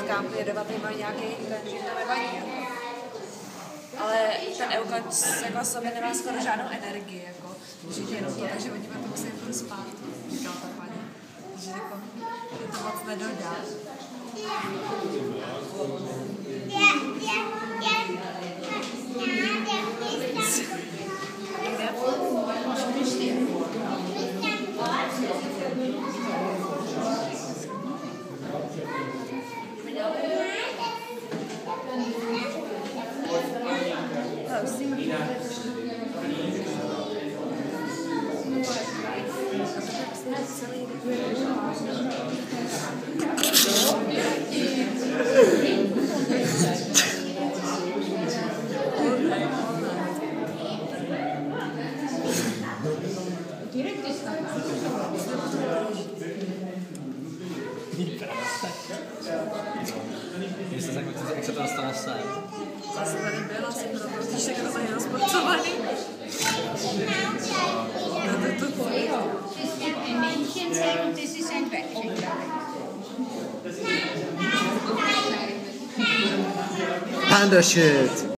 kam jedovatý mají nějaký ten, že to nevadí. Ale ten eukalyptus jako sobě nemá skoro žádnou energii, jako, že je jenom to, takže oni to musí furt spát, říkala ta paní. Takže jako to moc nedodá. Jak se to dostalo sem? Zase tady byla, jsem to prostě všechno tady rozporcovaný. To je to tvoje. Panda shit!